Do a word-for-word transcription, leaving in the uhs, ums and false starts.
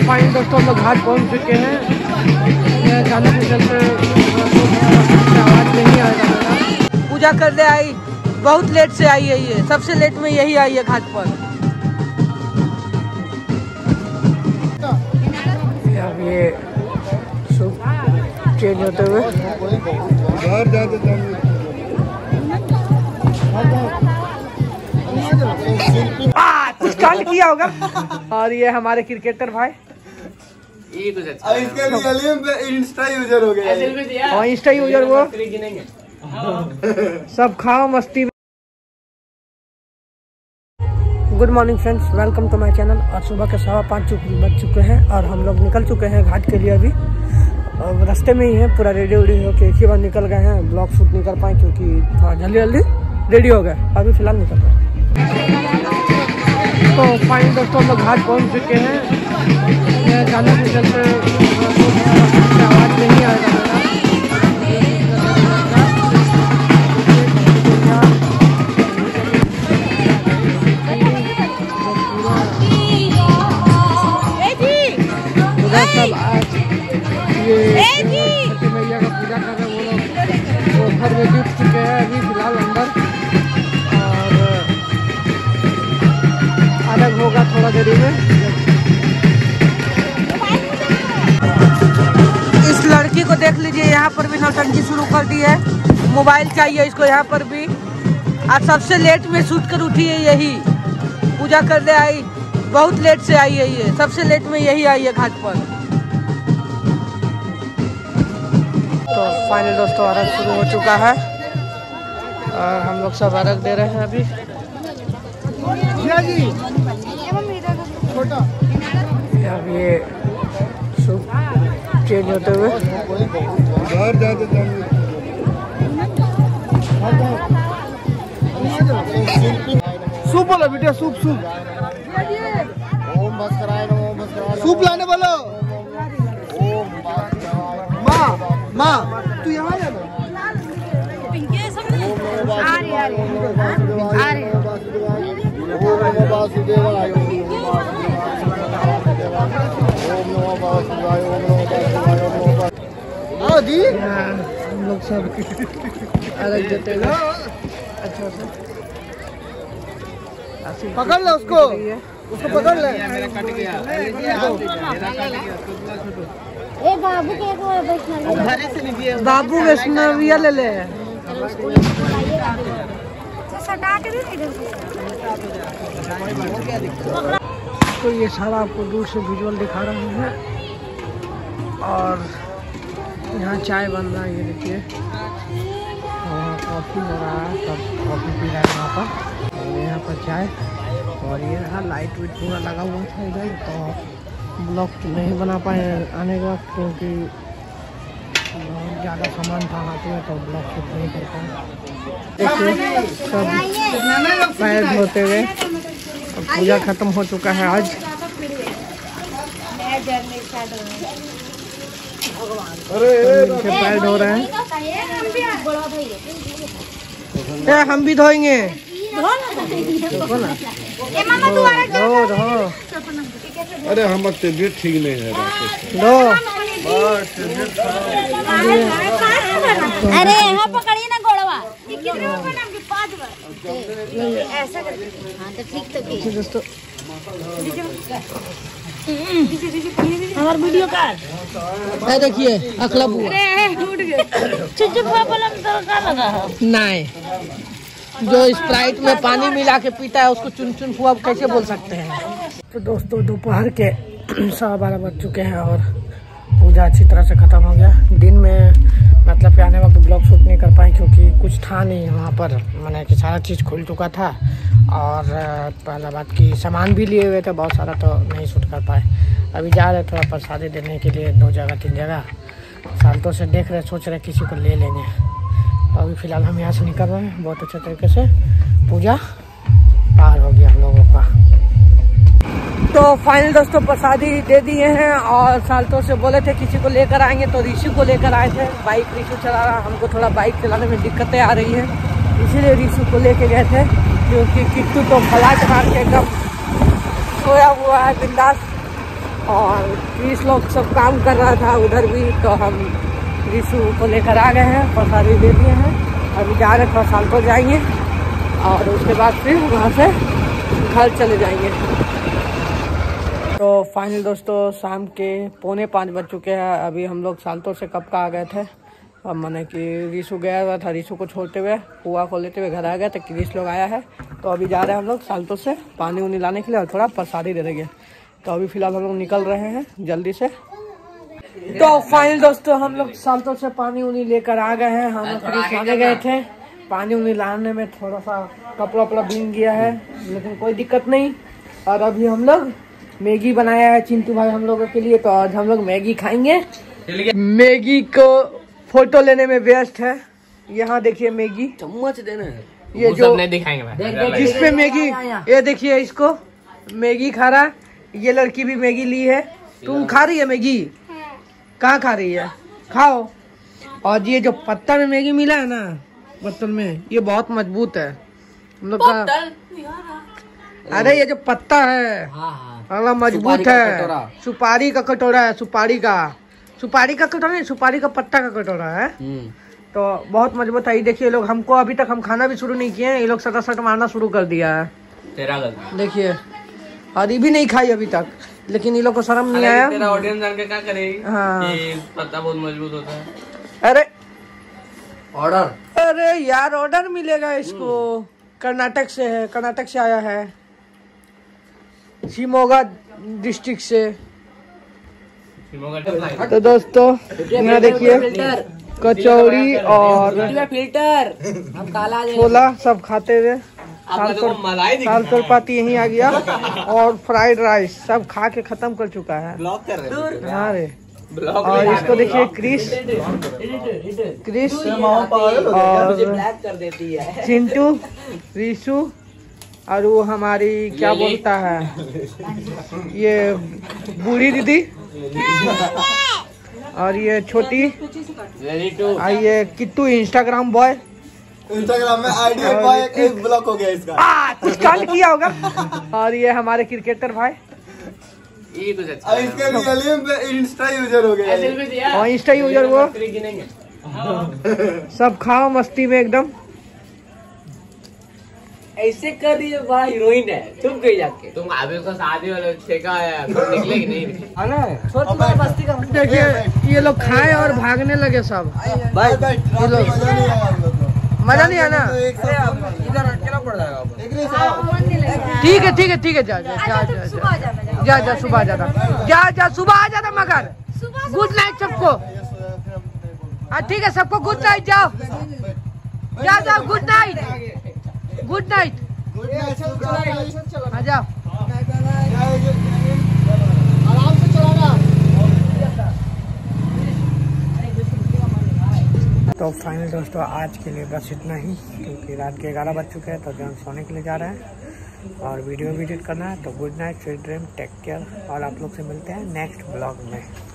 Final दोस्तों हम लोग घाट पहुँच चुके हैं। जाने के चलते आवाज़ नहीं आएगा मेरा। पूजा करने आई, बहुत लेट से आई है, ये सबसे लेट में यही आई है घाट पर। अब ये सब चेंज होते हुए घर जाते कुछ कांड किया होगा। और ये हमारे क्रिकेटर भाई ये कुछ अच्छा इसके लिए इंस्टा यूजर हो गया। और इंस्टा यूजर वो सब खाओ मस्ती। Good morning friends, welcome to my channel. और सुबह के सवा पाँच बज चुके हैं और हम लोग निकल चुके हैं घाट के लिए। अभी और रास्ते में ही है, पूरा रेडी वेडी होके एक ही बार निकल गए हैं। ब्लॉग शूट नहीं कर पाए क्योंकि थोड़ा जल्दी जल्दी रेडी हो गए। अभी फिलहाल निकल रहे हैं। तो फाइनल दोस्तों हम लोग घाट पहुँच चुके हैं। जाने के चलते आवाज़ नहीं आएगा मेरा। सब आज ये छठी मैया का पूजा कर रहे हैं वो लोग। वो घर में जुट चुके हैं अभी फिलहाल अंदर, और अलग होगा थोड़ा देरी में। इस लड़की को देख लीजिए, यहाँ पर भी नौटंकी शुरू कर दी है। मोबाइल चाहिए इसको यहाँ पर भी। आज सबसे लेट में शूट कर उठी है यही। पूजा करने आई, बहुत लेट से आई है, ये सबसे लेट में यही आई है घाट पर। तो फाइनल दोस्तों अर्घ शुरू हो चुका है और हम लोग सब अर्घ दे रहे हैं अभी। अब ये सब चेंज होते हुए घर जाते सूप बोलो बेटा, सूप सूप सूप लाने बोलो। माँ माँ तू यहाँ आ जाना। आओ दी, हम लोग सब अलग देते हैं। अच्छा से पकड़ ले उसको, उसको पकड़ ले। मेरा कट गया। ए बाबू के को वैष्णवी से लीजिए, बाबू वैष्णविया ले ले। तो ये सारा आपको दूर से विजुअल दिखा रहे हैं। और यहाँ चाय बन रहा है, ये देखिए। और कॉफ़ी हो रहा है, सब कॉफ़ी पी रहा है यहाँ पर। और यहाँ पर चाय, और ये रहा लाइट वाइट पूरा लगा हुआ था इधर। तो ब्लॉग नहीं बना पाए आने का क्योंकि बहुत ज़्यादा सामान था हाथ में, तो ब्लॉग शूट नहीं कर पाए। देखिए सब पैर धोते हुए। पूजा खत्म हो चुका है आज। इनके पैर धो रहे हैं। ए, हम भी धोएंगे। देखो ना, धो धो। अरे हमारी तबीयत ठीक नहीं है। दो अरे यहाँ पकड़िए ना गोड़वा। कितने बार नाम पांच बार ऐसा करके। हाँ तो ठीक तो ठीक दोस्तों। हमार वीडियो का देखिए अखला बुआ। अरे टूट गए। चुच्चू पापा तो का लगा है। नहीं, जो स्प्राइट में पानी मिला के पीता है उसको चुन चुन फुआ कैसे बोल सकते हैं। तो दोस्तों दोपहर के सवा बारह बज चुके हैं और पूजा अच्छी तरह से ख़त्म हो गया। दिन में मतलब कि आने वक्त ब्लॉग शूट नहीं कर पाए क्योंकि कुछ था नहीं वहाँ पर, मैंने कि सारा चीज़ खुल चुका था। और पहला बात कि सामान भी लिए हुए थे बहुत सारा, तो नहीं शूट कर पाए। अभी जा रहे थोड़ा प्रसादी देने के लिए, दो जगह तीन जगह। साल्टो से देख रहे, सोच रहे किसी को ले लेंगे। तो अभी फ़िलहाल हम यहाँ से निकल रहे हैं। बहुत अच्छे तरीके से पूजा पार हो गया हम लोगों का। तो फाइनल दोस्तों प्रसादी दे दिए हैं और साल्टो से बोले थे किसी को लेकर आएंगे, तो ऋषि को लेकर आए थे। बाइक ऋषि चला रहा, हमको थोड़ा बाइक चलाने में दिक्कतें आ रही हैं, इसीलिए ऋषि को लेके गए थे। क्योंकि किट्टू तो फलाट मार के एकदम सोया हुआ है बिंदास। और तीस लोग सब काम कर रहा था उधर भी, तो हम रिशु को लेकर आ गए हैं, प्रसादी दे दिए हैं। अभी जा रहे थोड़ा साल पर जाएंगे और उसके बाद फिर वहाँ से घर चले जाएंगे। तो फाइनल दोस्तों शाम के पौने पाँच बज चुके हैं। अभी हम लोग साल्तों से कब का आ गए थे। अब मैंने कि रिशु गया हुआ था, रिशु को छोड़ते हुए हुआ को लेते हुए घर आ गया, तो क्रिश लोग आया है। तो अभी जा रहे हैं हम लोग साल्तों से पानी उनी लाने के लिए और थोड़ा प्रसादी दे देंगे। तो अभी फिलहाल हम लोग निकल रहे हैं जल्दी से। तो फाइनल दोस्तों हम लोग साल्तों से पानी उनी लेकर आ गए हैं। हम लोग क्रिश लाने गए थे, पानी उनी लाने में थोड़ा सा कपड़ा वपड़ा भीग गया है, लेकिन कोई दिक्कत नहीं। और अभी हम लोग मैगी बनाया है चिंटू भाई हम लोगों के लिए, तो आज हम लोग मैगी खाएंगे। मैगी को फोटो लेने में व्यस्त है। यहाँ देखिए मैगी, चम्मच देना है, ये जो नहीं दिखाएंगे जिसपे मैगी, ये देखिए इसको मैगी खा रहा है। ये लड़की भी मैगी ली है। तुम खा रही है मैगी? कहाँ खा रही है? खाओ। और ये जो पत्ता में मैगी मिला है ना, बर्तन में, ये बहुत मजबूत है हम लोग का। अरे ये जो पत्ता है अगला मजबूत है। सुपारी का कटोरा है, सुपारी का सुपारी का कटोरा नहीं, सुपारी का पत्ता का कटोरा है। तो बहुत मजबूत है। ये देखिए लोग, हमको अभी तक हम खाना भी शुरू नहीं किए हैं, ये लोग सटा सट मारना शुरू कर दिया है। तेरा देखिए, और ये भी नहीं खाई अभी तक, लेकिन ये लोग को शर्म नहीं आया। तेरा ऑडियंस जान के क्या करेगी? हाँ, ये पत्ता बहुत मजबूत होता है। अरे ऑर्डर, अरे यार ऑर्डर मिलेगा इसको। कर्नाटक से है, कर्नाटक से आया है, शिमोगा डिस्ट्रिक्ट से। तो दोस्तों यहाँ देखिए कचौड़ी और फिल्टर काला छोला सब खाते हुए साल पाती यहीं आ गया। और फ्राइड राइस सब खा के खत्म कर चुका है। हाँ रे। और इसको देखिए क्रिश क्रिश और चिंटू, रिशु, और वो हमारी क्या बोलता है ये बूढ़ी दीदी, और ये छोटी, और ये किट्टू इंस्टाग्राम बॉय। इंस्टाग्राम में आईडी बॉय ब्लॉक हो गया इसका। आ, कुछ कांड किया होगा। और ये हमारे क्रिकेटर भाई, ये कुछ अच्छा है। इसके लिए इंस्टा यूजर हो गया। और इंस्टा यूजर वो सब खाओ मस्ती में एकदम। ऐसे कर रही है, बड़ा हीरोइन है। तुम गई जाके, तुम अभी उसका शादी वाला छेका है, निकलेगी नहीं? देखिए ये लोग खाए और भागने लगे सब। भाई ये लोग मजा नहीं आना। इधर अकेला पड़ जाएगा। ठीक है ठीक है ठीक है, जा जा जा जा जा जा सुबह जाना, जा जा सुबह आ जाना। मगर गुड नाइट सबको। ठीक है सबको गुड नाइट, जाओ जाओ जाओ, गुड नाइट गुड नाइट आ जाओ। आराम से चलाना। तो फाइनल दोस्तों आज के लिए बस इतना ही, क्योंकि रात के ग्यारह बज चुके हैं, तो हम सोने के लिए जा रहे हैं और वीडियो एडिट करना है। तो good night, sweet dream, take care, और आप लोग से मिलते हैं नेक्स्ट ब्लॉग में।